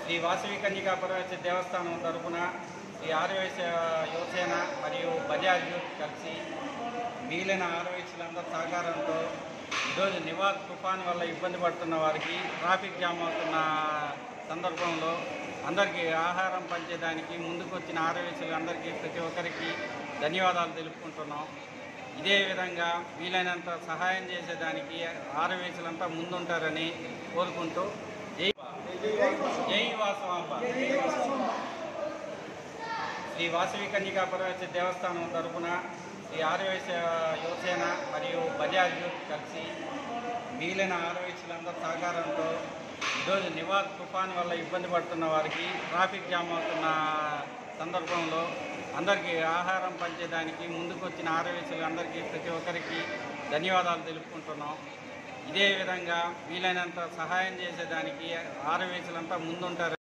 శ్రీ వాసవి కన్యకా పరమేశ్వరి దేవస్థానం తరపున శ్రీ ఆర్యవైశ్య యువసేన మరియు బజాజ్ యూత్ కలిసి మిగిలిన ఆర్యవైశ్యులందరి సహకారంతో ఈరోజు నివార్ తుఫాన్ వల్ల ఇబ్బంది పడుతున్న వారికి ట్రాఫిక్ జామ్ అవుతున్న సందర్భంలో అందరికీ ఆహారం పంచేదానికి ముందుకొచ్చిన ఆర్యవైశ్యులందరికీ ప్రతి ఒక్కరికి ధన్యవాదాలు తెలుపుకుంటున్నాం. ఇదే విధంగా వీలైనంత సహాయం చేసేదానికి ఆర్యవైశ్యులంతా ముందుంటారని కోరుకుంటూ జై వాసవాంబ. శ్రీ వాసవి కన్యకా పరమేశ్వరి దేవస్థానం తరపున శ్రీ ఆర్యవైశ్య యువసేన మరియు బజాజ్ యూత్ కలిసి మిగిలిన ఆర్యవైశ్యులందరి సహకారంతో ఈరోజు నివార్ తుఫాన్ వల్ల ఇబ్బంది పడుతున్న వారికి ట్రాఫిక్ జామ్ అవుతున్న సందర్భంలో అందరికీ ఆహారం పంచేదానికి ముందుకొచ్చిన ఆర్యవైశ్యులందరికీ ప్రతి ఒక్కరికి ధన్యవాదాలు తెలుపుకుంటున్నాం. ఇదే విధంగా వీలైనంత సహాయం చేసేదానికి ఆర్యవైశ్యులంతా ముందుంటారు.